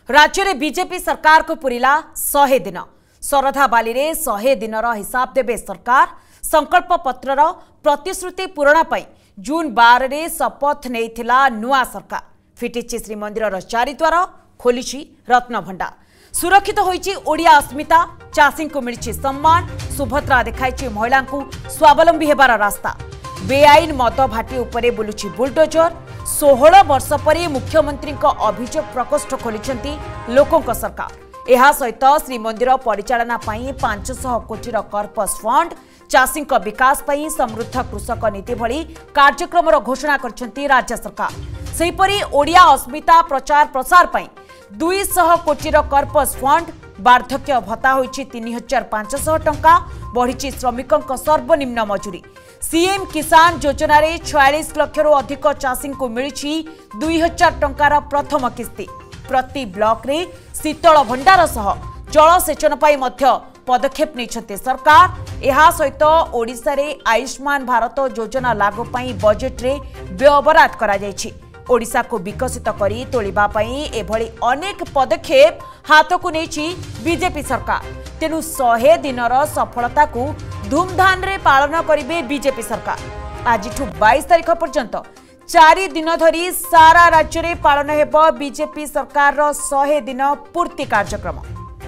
राज्य में बीजेपी सरकार को पूरीला 100 दिन। शरधा बाली रे 100 दिन हिसाब देवे सरकार। संकल्प पत्रर प्रतिश्रुति पूरण पाई जून 12 रे शपथ नेइथिला नुआ सरकार। फिटिछि श्रीमंदिर चारिद्वार, खोलिछि रत्नभंडार, सुरक्षित होइछि ओडिया अस्मिता, चाषी को मिली सम्मान, सुभद्रा देखाई महिला को स्वावलंबी हेबार रास्ता। बेआईन मद भाटी उपरे बुलुछि बुलडोजर। 16 वर्ष पर मुख्यमंत्री अभियोग प्रकोष्ठ खोली लोकों सरकार। यह सहित श्रीमंदिर परिचालना 500 कोटी कर्पस फंड, चाषी विकास पर समृद्ध कृषक नीति भली कार्यक्रम घोषणा कर राज्य सरकार। सेहीपरि ओडिया अस्मिता प्रचार प्रसार पर 200 कोटी कर्पस फंड, वार्धक्य भत्ता होइछि 3500 टंका, बढ़ी श्रमिकों सर्वनिम्न मजूरी। सीएम किसान योजना रे 46 लाख अधिक चाषी को मिली 2000 टंकार प्रथम किस्ती। प्रति ब्लॉक रे शीतल भंडार सह जलसेचन पाई मध्य पदक्षेप नहीं सरकार। यह सहित ओडिशा रे आयुष्मान भारत योजना लागू पाई बजेट रे व्ययबराद करा जायछि। ओडिशा को विकसित करी तोलिबा पाई एभली अनेक पदक्षेप हाथ को नहीं बीजेपी सरकार। तेणु 100 दिनर सफलता को धूमधाम रे पालन करिवे बीजेपी सरकार। आज 22 तारीख पर्यंत 4 दिन धरी सारा राज्य में पालन हेब बीजेपी सरकार 100 दिन पूर्ति कार्यक्रम।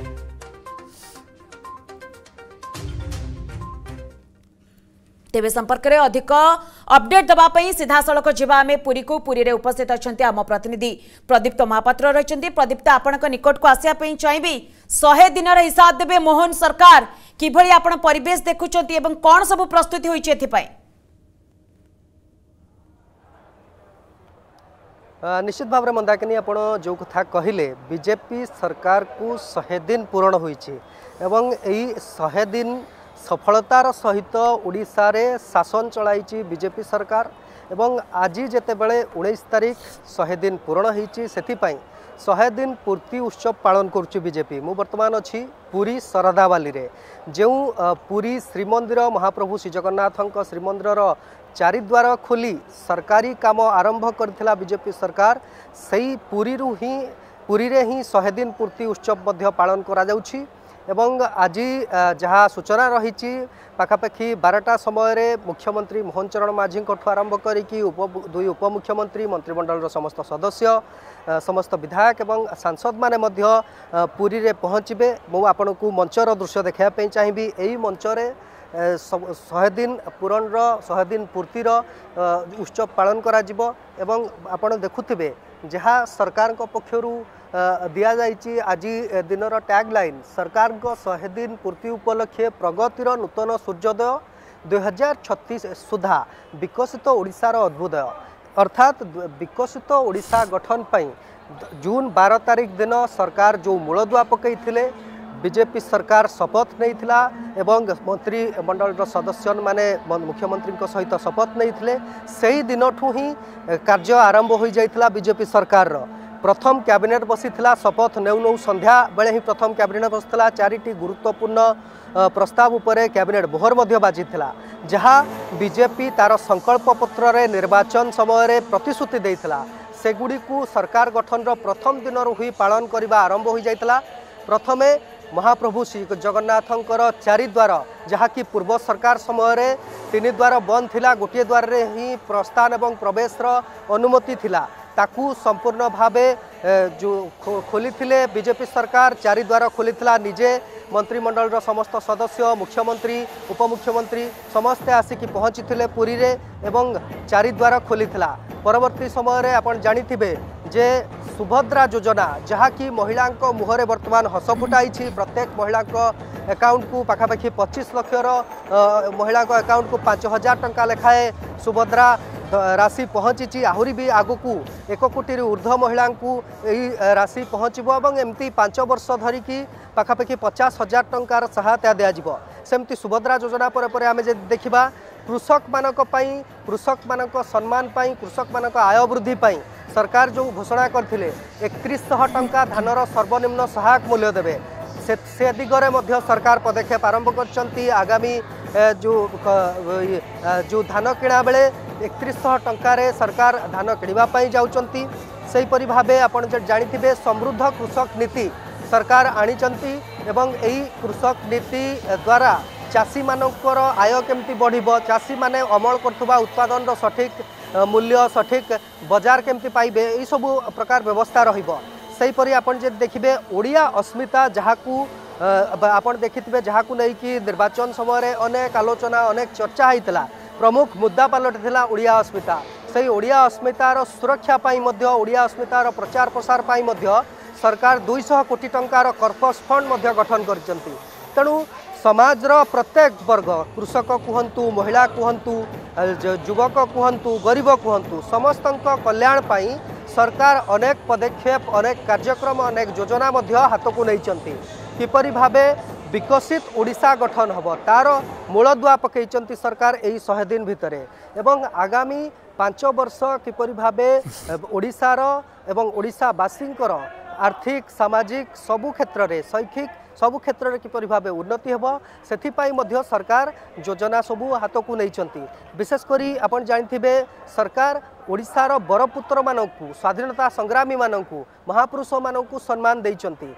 तेबे संपर्क में अधिक अपडेट दवाई सीधा सड़क जीवा आम पुरी को पुरी रे उपस्थित अच्छा आम प्रतिनिधि प्रदीप्त महापात्र रही। प्रदीप्त आपण निकट को आसापी चाहिए 100 दिन हिसाब देवे मोहन सरकार, किभली आपण परिवेश देखुंट एवं कौन सब प्रस्तुति होइछि एथिपाई? निश्चित भाव में मंदाकिनी आपण जो कथा कहले बीजेपी सरकार को 100 दिन पूर्ण होइछि एवं यही 100 दिन सफलतार सहित ओडिशा रे शासन चलाई बीजेपी सरकार। एवं आज जेतेबेले 19 तारीख 100 दिन पूर्ण होइछि, सेथिपाई 100 दिन पूर्ति उत्सव पालन करुच्ची बीजेपी। मु वर्तमान अच्छी पुरी शरधाबाली रे, जो पुरी श्रीमंदिर महाप्रभु श्री जगन्नाथ श्रीमंदिर चारिद्वार खोली सरकारी काम आरंभ करथिला बीजेपी सरकार। सही पुरी रे ही 100 दिन पूर्ति उत्सव मध्य पालन करा जाउछि। एवं आज जहाँ सूचना रही पाखापाखि 12टा समय मुख्यमंत्री मोहन चरण माझी आरंभ करी दुई उपमुख्यमंत्री, मंत्रिमंडल समस्त सदस्य, समस्त विधायक एवं सांसद माने मध्य पुरी रे पहुँचे। मु आपन को मंचर दृश्य देखापी चाहिए। यही मंचरे 100 दिन पूरण 100 दिन पूर्तिर उत्सव पालन करा जिवो। एवं आपण देखुथिबे जहाँ सरकार पक्षरु दिया जाइछि आज दिनर टैगलाइन सरकार को 100 दिन पूर्ति उपलक्षे प्रगतिर नूतन सूर्योदय 2036 सुधा विकसित ओडिशार अद्भुदय, अर्थात विकसित ओडिशा गठन पाई जून 12 तारीख दिन सरकार जो मूलदुआ पकईथिले बीजेपी सरकार शपथ नैथिला एवं मंत्रिमंडल सदस्य माने मुख्यमंत्री सहित शपथ नैथिले। सही दिनठू ही कार्य आरंभ हो जाइथिला बीजेपी सरकार। प्रथम कैबिनेट बसीथिला, शपथ नेउ नेउ संध्या बेले ही प्रथम कैबिनेट बसला। 4टी गुरुत्वपूर्ण प्रस्ताव उपरे कैबिनेट बोहर मध्य बाजिथिला, जहाँ बीजेपी तार संकल्प पत्र रे निर्वाचन समय प्रतिश्रुति देइथिला। सेगुडी को सरकार गठन प्रथम दिन हुई पालन करने आरंभ हो जाइथिला। प्रथमे महाप्रभु श्री जगन्नाथंकर चारिद्वार, जहाँकि पूर्व सरकार समय 3 द्वार बंद थिला, गोटे द्वार रे ही प्रस्थान एवं प्रवेश अनुमति थिला, ताकू संपूर्ण भावे जो खोली थिले बीजेपी सरकार। चारिद्वार खोली थिला, निजे मंत्रिमंडल समस्त सदस्य, मुख्यमंत्री, उपमुख्यमंत्री समस्ते आसिकी पहुँची थिले पुरी रे एवं चारिद्वार खोली थिला। परवर्ती समय रे आपण जानिथिबे जे सुभद्रा योजना, जहाँ की महिला मुहरे वर्तमान हस फुटाई। प्रत्येक महिला अकाउंट को पाखापाखि 25 लाख महिला अकाउंट को 5000 टंका लेखाए सुभद्रा राशि पहुँची। आहरी भी आगु को 1 कोटी ऊर्ध्व महिला को यही राशि पहुँचब और एमती 5 वर्ष धरिकी पाखापाखि 50,000 टंकार सहायता दिज्व। सेमती सुभद्रा योजना पर आम देखा कृषक मानक पई, कृषक मानक सम्मान पाई, कृषक मानक आय वृद्धि पाई सरकार जो घोषणा करथिले 3100 टंका धानर सर्वनिम्न सहायक मूल्य देवे, से दिगरे मध्य सरकार पदक्षेप आरंभ करचंती। आगामी जो धान किणा बेले 3100 टंकार सरकार धान किणवा जाउचंती। सेहीपरि भावे आपण जानिथिबे समृद्ध कृषक नीति सरकार आनिचंती एवं एही कृषक नीति द्वारा चाषी मानकर आय केमती बढ़िबो चाषी माने अमल करथुबा उत्पादन रो सठिक मूल्य सठिक बाजार केमती पाइबे एई सब प्रकार व्यवस्था रहिबो सेहीपरि आपण जे देखिबे ओडिया अस्मिता जहाकू आपण देखिथिबे जहाकू नै कि निर्वाचन समय अनेक आलोचना अनेक चर्चा होइतला प्रमुख मुद्दा पलटिथिला ओडिया अस्मिता से ओडिया अस्मितार सुरक्षा पाई मध्य ओडिया अस्मितार प्रचार प्रसार पाई मध्य सरकार 200 कोटी टंकार कर्पस फंड मध्य गठन करचंती तेणु समाजर प्रत्येक वर्ग कृषक कहतु महिला कहतु युवक कहतु गरीब कहतु समस्त कल्याण पाई सरकार अनेक पदक्षेप अनेक कार्यक्रम अनेक योजना मध्य हाथ को नहीं किपरि भावे विकसित ओडिशा गठन हम तार मूलदुआ पकईचंती सरकार यही 100 दिन भितरे एवं आगामी 5 वर्ष किपरि भावे ओडिशार एवं ओडिशावासींकर आर्थिक सामाजिक सबु क्षेत्र रे शैक्षिक सबु क्षेत्र रे किपरि भावे उन्नति हेबो सेथिपाई मध्य सरकार योजना सबु हाथ को नहीं विशेष करी आपण जानिथिबे सरकार ओडिशार बरपुत्र मानकू स्वाधीनता संग्रामी मानकू महापुरुष मानकू सम्मान देइचंती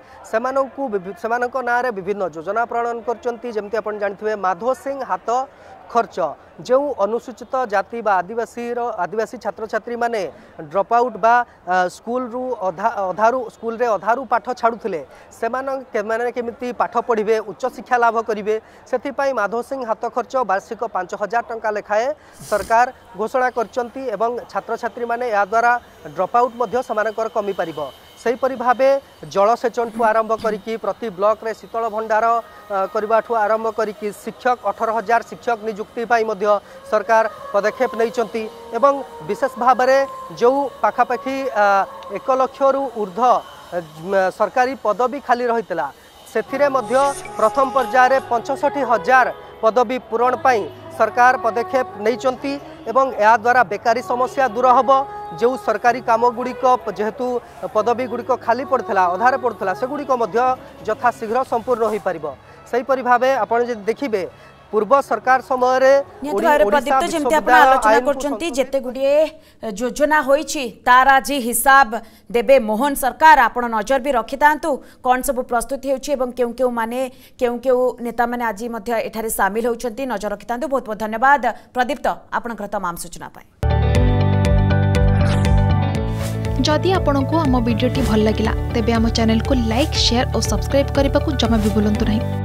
सेमानक नारे विभिन्न योजना प्रणयन करचंती जेमति आपण जानिथिबे माधव सिंह हाथ खर्च जो अनुसूचित जाति बा आदिवासी छात्र छात्री माने ड्रॉप आउट बा स्कूल रु अधारू स्कूल रे अधारू पाठ छाड़ुथिले सेमाने केमिति पाठ पढ़िबे उच्च शिक्षा लाभ करिवे सेथिपाई माधव सिंह हाथ खर्च वार्षिक 5000 टंका लेखाए सरकार घोषणा करचंती एवं छात्र छात्री माने या द्वारा ड्रॉप आउट मध्य समानकर कमी पारिबो सेहीपरि भावे जलसेचन ठू आरंभ करिकी प्रति ब्लॉक रे शीतल भंडार करबा ठू आरंभ करिकी शिक्षक 18000 शिक्षक नियुक्ति पाई मध्य सरकार पदक्षेप नैचंती एवं विशेष भाव में जो पाखापाखि 1 लाख रु ऊर्ध्व सरकारी पदवी खाली रहितला सेथिरे मध्य प्रथम पर्यायर 65,000 पदवी पूरण पाई सरकार पदक्षेप नैचंती एवं या द्वारा बेकारी समस्या दूर हब जो सरकारी काम गुड़िक जेहेतु पदवी गुड़िक खाली पड़ता अधारे पड़ता से गुड़िक यथाशीघ्र संपूर्ण हो पार सेहीपरि भावे आपण जे देखिबे पूर्व सरकार समय प्रदीप्त जमती आलोचना करते गुड़िए योजना होइछि तार आज हिसाब देबे मोहन सरकार आपण नजर भी रखि तांतु कौन सब प्रस्तुति होछि एवं केउ केउ माने केउ केउ नेता माने आज मध्य एठारे शामिल होउछंती नजर रखि तांतु बहुत बहुत धन्यवाद प्रदीप्त आपनकर तमाम सूचना पाए जदि आपंक आम भिडी भल लगा तेब आम चैनल को लाइक शेयर और सब्सक्राइब करने को जमा भी भूलु नहीं।